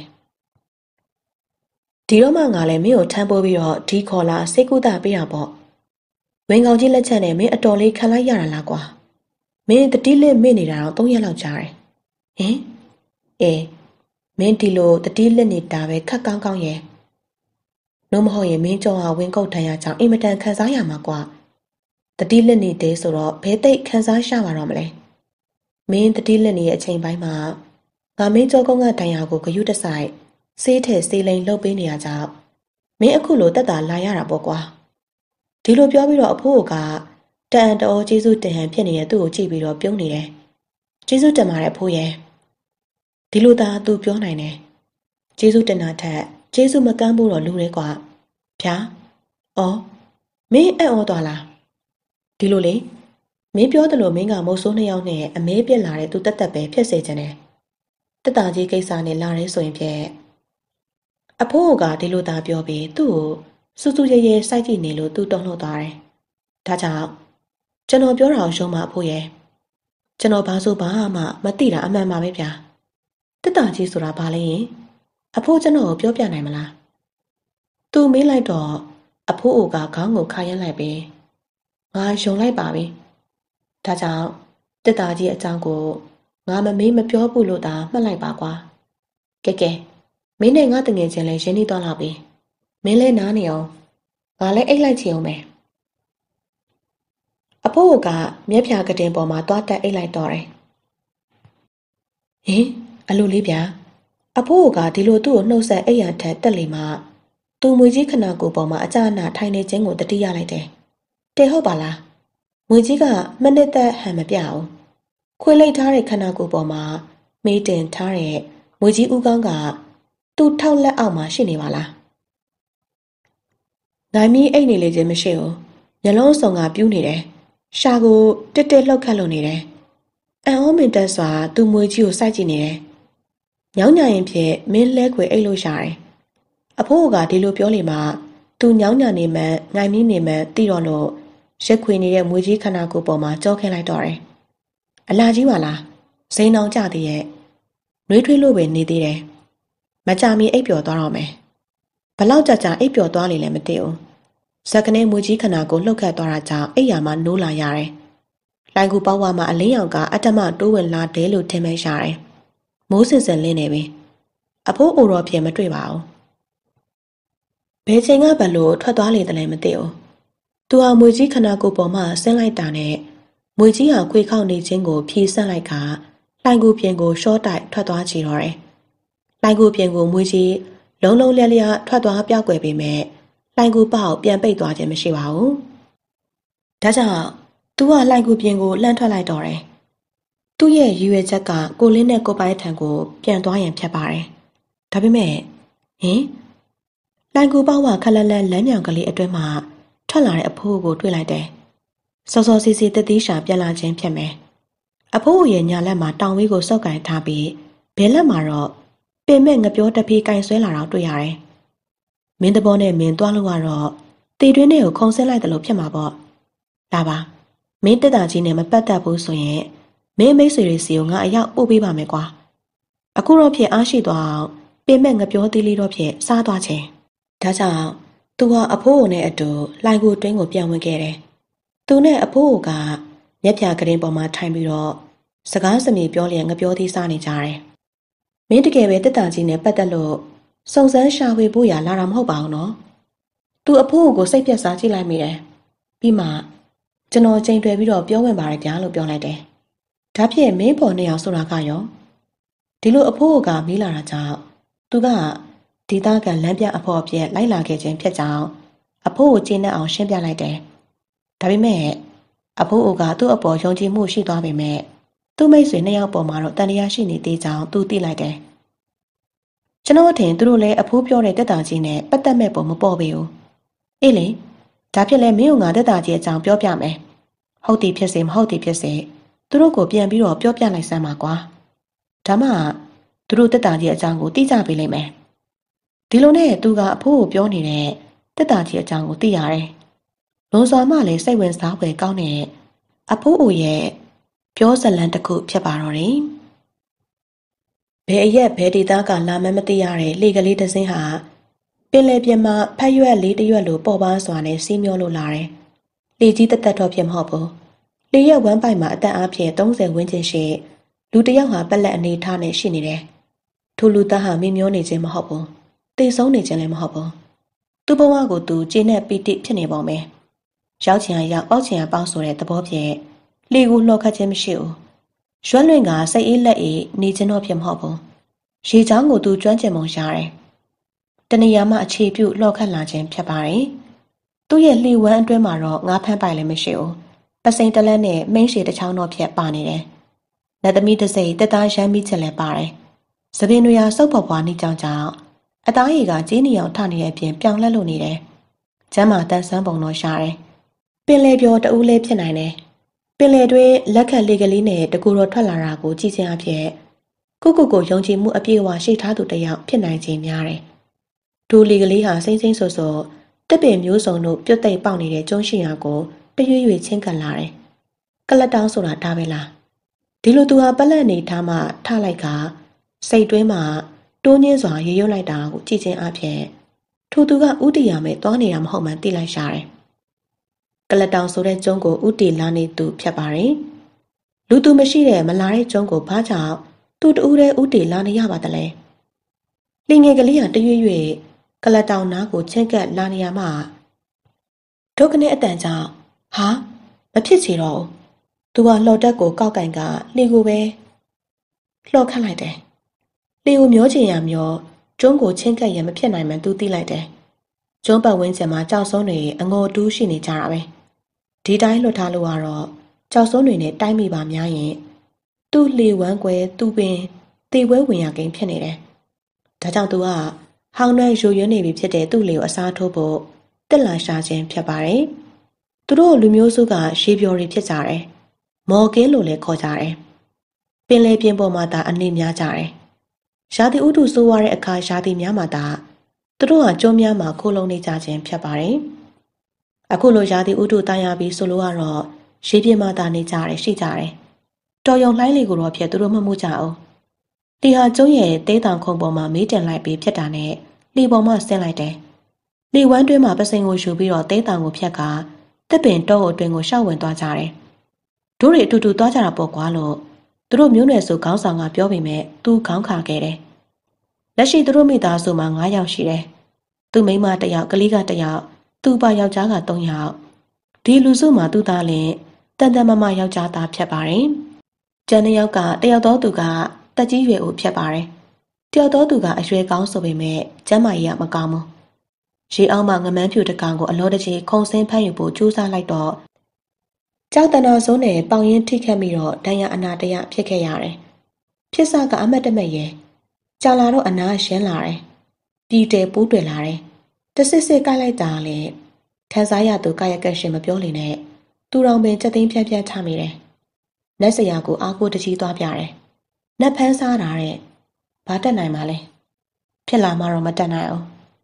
ဒီတော့မှငါလည်းမင်းကိုထမ်းပိုးပြီးတော့ဒီခေါ်လာစိတ်ကူးတာပေးတာပေါ့ဝင်းကောင်ကြီးလက်ချက်နဲ့မင်းအတော်လေးခံလိုက်ရတာလားကွာမင်းတတိလစ်မေ့နေတာတော့သုံးရက်လောက်ကြာတယ်ဟင်အေးမင်းဒီလိုတတိလစ်နေတာပဲခက်ကောင်းကောင်းရဲ့နှုံးမဟုတ်ရင်မင်းကြောင့်ဟာဝင်းကုတ်ထမ်းရကြောင်းအင်မတန်ခံစားရမှာကွာတတိလစ်နေသေးဆိုတော့ဘဲသိပ်ခံစားရပါတော့မလဲမင်းတတိလစ်နေတဲ့အချိန်ပိုင်းမှာငါမင်းကြောကုန်းကတန်ရာကိုဂယုတဆိုင်ဆေးထဲဆေးလိန်လှုပ်ပေးနေရကြောင်းမင်းအခုလိုတက်တာလာရတာပေါ့ကွာဒီလိုပြောပြီးတော့အဖိုးကတန်တော်ကျေးဇူးတင်ဟန်ဖြစ်နေတဲ့သူ့ကိုကြည့်ပြီးတော့ပြုံးနေတယ်ကျေးဇူးတင်ပါတယ်အဖိုးရဲ့ဒီလိုသာသူပြောနိုင်တယ်ကျေးဇူးတင်တာထက်ကျေးဇူးမကမ်းဖို့တော့လူတယ်ကွာဖြာအော်မင်းအံ့ဩသွားလားဒီလိုလေမင်းပြောတယ်လို့မင်းကမုတ်ဆိုးနှစ်ယောက်နဲ့အမဲပြက်လာတဲ့သူတက်တက်ပဲဖြစ်စေချင်တယ်တက်တာကြီးကိစ္စနဲ့လာရဲဆိုရင်ဖြင့်အဖိုးကဒီလိုသာပြောပြီးသူ့ကိုစူးစူးရဲရဲစိုက်ကြည့်နေလို့သူတုံ့လှုပ်သွားတယ်ဒါကြောင့်ကျွန်တော်ပြောတာကိုရှုံးမအဖိုးရဲ့ကျွန်တော်ဘာဆိုဘာမှမသိတာအမှန်ပါပဲဗျာတက်တာကြီးဆိုတာဘာလဲရင်အဖိုးကျွန်တော်ကိုပြောပြနိုင်မလားသူမေးလိုက်တော့အဖိုးအိုကခေါင်းကိုခါရမ်းလိုက်ပြီးငါယုံလိုက်ပါပြီဒါကြောင့်တက်တာကြီးအကြောင်းကိုငါမမေးမပြောဘူးလို့သာမှတ်လိုက်ပါကွာကဲကဲမင်းနဲ့ငါတငယ်ချင်းလည်းရင်းနှီးသွားလာပြီမင်းလည်းနားနေအောင်ငါလည်းအိတ်လိုက်ချင်အောင်မယ်အဖိုးကမျက်ဖြာကတင်ပေါ်မှာတွားတက်အိတ်လိုက်တော့တယ်ဟင်အလိုလေးဗျာအဖိုးကဒီလိုသူ့ကိုနှုတ်ဆက်အိတ်ရထက်တက်လေမှသူမွေကြီးခဏကိုပေါ်မှာအကြအနာထိုင်နေခြင်းကိုတတိရလိုက်တယ်တဲဟုတ်ပါလားမွေကြီးကမနစ်သက်ဟန်မပြအောင်ခွေလိုက်ထားတဲ့ခဏကိုပေါ်မှာမေးတင်ထားတဲ့မွေကြီးဦးကောင်းကသူ့ထောက်လက်အောက်မှာရှိနေပါလားနိုင်မီအိတ်နေလေခြင်းမရှိဘူးမျက်လုံးစုံကပြူးနေတယ်ရှာကိုတစ်တစ်လှုပ်ခတ်လို့နေတယ်အန်အောမင်တက်စွာသူ့မွေကြီးကိုစိုက်ကြည့်နေတယ်ညောင်းညာရင်ဖြင့်မင်းလဲခွေအိတ်လို့ရတယ်အဖိုးကဒီလိုပြောလေမှသူညောင်းညာနေမှန်ငိုင်မီးနေမှန်သိတော့လို့ရက်ခွေနေတဲ့မွေကြီးခဏကိုပေါ်မှာကြောခင်းလိုက်တော့တယ်အလာကြီးပါလားစိန်အောင်ကြသေးရဲ့နှွေးထွေးလို့ပဲနေသေးတယ်မကြမီအိပ်ပျော်သွားတော့မယ်ဘလောက်ကြာကြာအိပ်ပျော်သွားလေလည်းမသိဘူးဇက်ကနေမွေကြီးခဏကိုလှုပ်ခတ်သွားတာကြောင့်အိပ်ယာမှနိုးလာရတယ်လိုင်ကူပေါဝါမှာအလင်းရောင်ကအတ္တမတိုးဝင်လာတယ်လို့ထင်မှရတယ်မိုးစင်စင်လင်းနေပြီအဖိုးအိုတော်ပြင်မတွေ့ပါဘူးဘယ်ချိန်ကဘလို့ထွက်သွားလေတယ်လည်းမသိဘူးသူဟာမွေကြီးခဏကိုပေါ်မှာဆင်းလိုက်တာနဲ့မွေကြီးဟာခွေခေါက်နေခြင်းကိုဖြီးဆက်လိုက်ကလိုင်ကူပြင်ကိုရှော့တိုက်ထွက်သွားချီတော့တယ်လိုင်ကူပြင်ကိုမွေကြီးလုံးလုံးလျက်လျက်ထွက်သွားပြောက်ွယ်ပေမဲ့လိုင်ကူပေါက်ပြန်ပိတ်သွားခြင်းမရှိပါဘူးဒါကြောင့်သူကလိုင်ကူပြင်ကိုလှမ်းထွက်လိုက်တော့တယ်သူ့ရဲ့ရည်ရွယ်ချက်ကကိုလင်းနဲ့ကိုပိုင်ထံကိုပြန်သွားရင်ဖြစ်ပါတယ်ဒါပေမဲ့ဟင်လိုင်ကူပေါက်ကခက်လက်လက်လမ်းမြောင်ကလေးအတွင်းမှာထွက်လာတဲ့အဖိုးကိုတွေ့လိုက်တယ်စောစောစီစီတတိရှာပြန်လာခြင်းဖြစ်မယ်အဖိုးရဲ့ညာလက်မှာတောင်ဝေးကိုစောက်ကင်ထားပြီးဘဲလက်မှာတော့ပင်မဲ့ငပြောတပြေးကင်ဆွဲလာတော့တွေ့ရတယ်မင်းတဘောနဲ့မင်းသွားလို့ကတော့တေတွင်းထဲကိုခုံဆင်းလိုက်တယ်လို့ဖြစ်မှာပေါ့လာပါမင်းတက်တာကြီးနဲ့မပတ်သက်ဘူးဆိုရင်မင်းမိတ်ဆွေတွေစီကိုငါအရောက်ပို့ပေးပါမယ်ကွာအခုတော့ဖြစ်အားရှိသွားအောင်ပင်မဲ့ငပြောသေးလေးတော့ဖြစ်စားသွားခြင်းဒါကြောင့်သူဟာအဖိုးအိုနဲ့အတူလှိုင်ကိုတွင်းကိုပြန်ဝင်ခဲ့တယ်သူနဲ့အဖိုးအိုကမျက်ပြာကရင်ပေါ်မှာထိုင်ပြီးတော့စကားစမြည်ပြောလျက်ငပြောသေးစားနေကြတယ်မင်းတကယ်ပဲတက်တာကြီးနဲ့ပတ်သက်လို့စုံစမ်းရှာဖွေဖို့ရလာတာမဟုတ်ပါဘူးနော်သူအဖိုးကိုစိတ်ပြက်စားကြည့်လိုက်မိတယ်ပြီးမှကျွန်တော်ချိန်တွေ့ပြီးတော့ပြောဝင်ပါတယ်ဗျာလို့ပြောလိုက်တယ်ဒါဖြင့်မင်းပေါ်နေအောင်ဆိုတာကရောဒီလိုအဖိုးကမေးလာတာကြောင့်သူကဒီသားကလမ်းပြအဖို့အပြက်လိုက်လာခဲ့ခြင်းဖြစ်ကြောင်းအဖိုးကိုကျင်းနဲ့အောင်ရှင်းပြလိုက်တယ်ဒါပေမဲ့အဖိုးကသူ့အပေါ်ယုံကြည်မှုရှိသွားပေမဲ့သူ့မိတ်ဆွေနှစ်ယောက်ပေါ်မှာတော့တန်တရားရှိနေသေးကြောင်းသူသိလိုက်တယ်ကျွန်တော်ထင်သူတို့လည်းအဖိုးပြောတဲ့တက်တာကြီးနဲ့ပတ်သက်မဲ့ပုံမပေါ်ပေဘူးအေးလေဒါဖြစ်လဲမင်းကငါတက်တာကြီးအကြောင်းပြောပြမယ်ဟုတ်တယ်ဖြစ်စေမဟုတ်တယ်ဖြစ်စေသူတို့ကိုပြန်ပြီးတော့ပြောပြလိုက်စမ်းပါကွာဒါမှသူတို့တက်တာကြီးအကြောင်းကိုသိကြပေးလိမ့်မယ်ဒီလိုနဲ့သူကအဖိုးကိုပြောနေတဲ့တက်တာကြီးအကြောင်းကိုသိရတယ်လွန်စွာမှလည်းစိတ်ဝင်စားဖွယ်ကောင်းတဲ့အဖိုးအိုရဲ့ပြောစလန်တစ်ခုဖြစ်ပါတော့တယ်ဘယ်အရက်ဘယ်ဒေသကလာမှမသိရတဲ့လေကလေးတစ်စင်းဟာပင်လယ်ပြင်မှာဖက်ရွက်လေးတရွက်လိုပေါ်ပါစွာနဲ့စီးမျောလို့လာတယ်လေကြီးတက်တက်တော့ဖြစ်မဟုတ်ဘူးလေရဲ့ဝမ်းပိုက်မှာအသက်အားဖြင့်သုံးဆယ်ဝန်းကျင်ရှိလူတစ်ယောက်ဟာပက်လက်အနေထားနဲ့ရှိနေတယ်ထိုလူသားဟာမင်းမျောနေခြင်းမဟုတ်ဘူးတိတ်ဆုံးနေခြင်းလည်းမဟုတ်ဘူးသူ့ဘဝကိုသူကျင်းနဲ့ပီတိဖြစ်နေပုံပဲရောက်ချင်ရရောက်ပေါက်ချင်ရပေါက်ဆိုတဲ့သဘောဖြင့်လေကိုလှော်ခတ်ခြင်းမရှိဘူးရွှဲလွင်ကစိတ်အေးလက်အေးနေခြင်းတော့ဖြစ်မဟုတ်ဘူးရေချောင်းကိုသူကျွမ်းကျင်ပုံရတယ်တနေရာမှအခြေပြုလှော်ခတ်လာခြင်းဖြစ်ပါတယ်သူ့ရဲ့လှေဝမ်းအတွင်းမှာတော့ငါးဖမ်းပိုင်လည်းမရှိဘူးပစိန်တလက်နဲ့မိန်းရှည်တစ်ချောင်းတော့ဖြစ်ပါနေတယ်လက်သမီးတစ်စိတ်တက်သားရမ်းမိချက်လည်းပါတယ်သပင်တွေဟာစုပ်ပေါ်ပွားနေကြောင်ကြောင်အသားရည်ကကြီးနေအောင်ထနေတဲ့အပြင်ပြောင်လဲလို့နေတယ်ကျမ်းမာတန်ဆန်းပုံတော့ရှာတယ်ပင်လေပြောတူးလေးဖြစ်နိုင်တယ်ပင်လေတွေလက်ခတ်လေးကလေးနဲ့တကူတော်ထွက်လာတာကိုကြည့်ခြင်းအဖြစ်ကိုကိုကိုယုံကြည်မှုအပြည့်အဝရှိထားသူတစ်ယောက်ဖြစ်နိုင်ခြင်းများတယ်ဒူလီကလေးဟာစိမ့်စိမ့်ဆိုဆိုတက်ပင်မျိုးစုံတို့ပြုတ်သိပ်ပေါက်နေတဲ့ကျုံးရှိရာကိုတရွေ့ရွေ့ချင်းကပ်လာတယ်ကလတ်တောင်းဆိုတာဒါပဲလားဒီလိုသူဟာပလက်နေထားမှထလိုက်ကစိတ်တွင်းမှာတိုးညင်းစွာရေရွတ်လိုက်တာကိုကြည့်ခြင်းအဖြစ်ထိုသူကဥတီရမယ်သွားနေတာမဟုတ်မှသိလိုက်ရှာတယ်ကလတ်တောင်ဆိုတဲ့ကျုံးကိုဥတီလာနေသူဖြတ်ပါတယ်လူသူမရှိတဲ့မလာတဲ့ကျုံးကိုဘာကြောင့်သူ့တူးတဲ့ဥတီလာနေရပါသလဲလင်ငယ်ကလေးကတရွေ့ရွေ့ကလတ်တောင်နားကိုချင်းကပ်လာနေရမှဒုက္ခနဲ့အတန်ကြောင့်ဟာမဖြစ်ချေတော့သူကလှော်တက်ကိုကောက်ကင်ကလှေကိုပဲလှော်ခတ်လိုက်တယ်လှေကိုမျောချင်ရမျောကျုံးကိုချင်းကပ်ရမဖြစ်နိုင်မှသူသိလိုက်တယ်ကျုံးပတ်ဝန်းကျင်မှာကြောက်ဆုံးတွေအငိုတူးရှိနေကြတာပဲဒီတိုင်းလွတ်ထားလို့ကတော့ကြောက်ဆုံးတွေနဲ့တိုင်းမိပါများရင်သူ့လှေဝမ်းကွယ်သူ့ပင်တေပွဲဝင်ရကိန်းဖြစ်နေတယ်ဒါကြောင့်သူကဟောင်းနှဲရိုရွနေပြီဖြစ်တဲ့သူ့လှေကိုအစားထိုးဖို့တက်လာရှာခြင်းဖြစ်ပါတယ်သူတို့လူမျိုးစုကရှေးပြော်တွေဖြစ်ကြတယ်မော်ကင်းလို့လည်းခေါ်ကြတယ်ပင်လေပြင်ပေါ်မှာသာအနေများကြတယ်ရာသီဥတုဆိုးဝါးတဲ့အခါရာသီများမှာသာသူတို့ဟာကျုံးများမှာခိုးလုံနေကြခြင်းဖြစ်ပါတယ်အခုလိုရာသီဥတုတာယာပြီးဆိုလို့ကတော့ရေပြင်မှာသာနေကြတယ်ရှိကြတယ်တော်ရုံလှိုင်းလေကိုတော့ဖြစ်သူတို့မမှုကြအောင်ဒီဟာကျုံးရဲ့တဲတောင်ခုံပေါ်မှာမေးတင်လိုက်ပြီးဖြစ်တာနဲ့လေပေါ်မှာဆင်းလိုက်တယ်လေဝမ်းတွင်းမှာပစိန်ကိုယူပြီးတော့တဲတောင်ကိုဖြတ်ကာတက်ပင်တောအတွင်းကိုရှောက်ဝင်သွားကြတယ်ဒိုးတွေအတူတူသွားကြတာပေါ့ကွာလို့သူတို့မျိုးနွယ်စုခေါင်းဆောင်ကပြောပေမဲ့သူခေါင်းခါခဲ့တယ်လက်ရှိသူတို့မိသားစုမှာငါးယောက်ရှိတယ်သူမိန်းမတစ်ယောက်ကလေးကတစ်ယောက်သူ့ပါယောက်ျားကသုံးယောက်ဒီလူစုမှာသူ့သားလည်းတန်တန်မမယောက်ျားသားဖြစ်ပါတယ်ကျန်တဲ့ယောက်ကတယောက်တော့သူကတက်ကြီးရွယ်ဦးဖြစ်ပါတယ်တယောက်တော့သူကအရွယ်ကောင်းဆိုပေမဲ့ကျမ်းမာရေးကမကောင်းဘူးရေအောက်မှာငမန်းဖြူတစ်ကောင်ကိုအလောတကြီးခုံစင်းဖမ်းယူဖို့ကြိုးစားလိုက်တော့ကြောက်တနာစိုးနဲ့ပေါင်ရင်းထိခတ်ပြီးတော့ဒဏ်ရာအနာတရဖြစ်ခဲ့ရတယ်ဖြစ်စကအမတ်တမဲ့ရဲ့ကြာလာတော့အနာရှင်းလာတယ်ပြည်တယ်ပိုးတွေ့လာတယ်တစစ်စစ်ကိုက်လိုက်တာလေခံစားရသူကာယကက်ရှင်မပြောလေနဲ့သူတော်ပင်ချက်သိမ်းဖြန်းဖြန်းချမိတယ်နတ်ဆရာကိုအားကိုတကြီးသွားပြတယ်နတ်ဖန်းစားတာတဲ့ဘာတက်နိုင်မှာလဲဖြစ်လာမှတော့မတက်နိုင်အောင်ဒ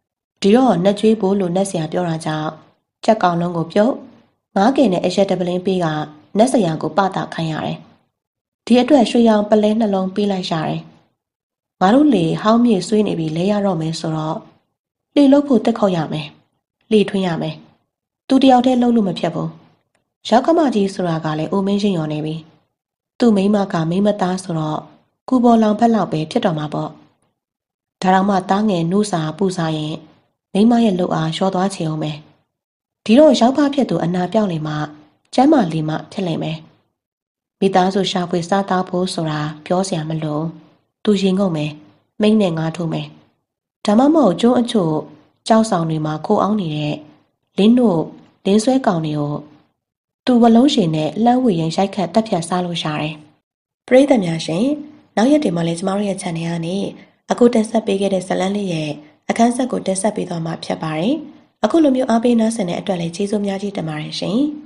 ဒီတော့နှက်ကျွေးဖို့လို့နှက်ဆရာပြောတာကြောင့်ချက်ကောင်လုံးကိုပြုတ်ငါးကင်နဲ့အရက်တပလင်းပေးကနှက်ဆရာကိုပတာခိုင်းရတယ်ဒီအတွက်ရွှေရောင်ပလဲနှလုံးပေးလိုက်ရတယ်ငါတို့လေဟောင်းမြေဆွေးနေပြီးလဲရတော့မယ်ဆိုတော့လှေလုတ်ဖို့တက်ခေါက်ရမယ်လှေထွင်းရမယ်သူတယောက်တည်းလှုပ်လို့မဖြစ်ဘူးရောက်ကမကြီးဆိုတာကလည်းအိုမင်းရှင်ရော်နေပြီသူ့မိမကမိမသားဆိုတော့ကူပေါ်လောင်ဖက်လောက်ပဲဖြစ်တော့မှာပေါ့ဒါတော့မှတားငယ်နှုစာပူစာရင်မိမရဲ့လှုပ်အားလျှော့သွားချင်အောင်ပဲဒီတော့ရောက်ဖဖြစ်သူအနာပြောက်နေမှကျမ်းမာလီမှဖြစ်လိမ့်မယ်မိသားစုရှာဖွေစားသားဖို့ဆိုတာပြောစရာမလိုသူရင်ငုံမယ်မိန်းနဲ့ငါထိုးမယ်ဒါမှမဟုတ်ကျုံးအချို့ကြောက်ဆောင်တွေမှာခိုးအောင်နေတဲ့လင်းတို့လင်းဆွဲကောင်တွေကိုသူဝလုံးရှင်နဲ့လှမ်းဝေရင်ရိုက်ခတ်တက်ဖြတ်စားလို့ရတယ်ပရိသတ်များရှင်နောက်ရက်တွေမှာလည်းကျမတို့ရဲ့ channel ကနေအခုတင်ဆက်ပေးခဲ့တဲ့ဇလန်းလေးရဲ့အခန်းဆက်ကိုတင်ဆက်ပေးသွားမှာဖြစ်ပါတယ်အခုလိုမျိုးအားပေးနားဆင်တဲ့အတွက်လည်းကျေးဇူးများကြီးတင်ပါတယ်ရှင်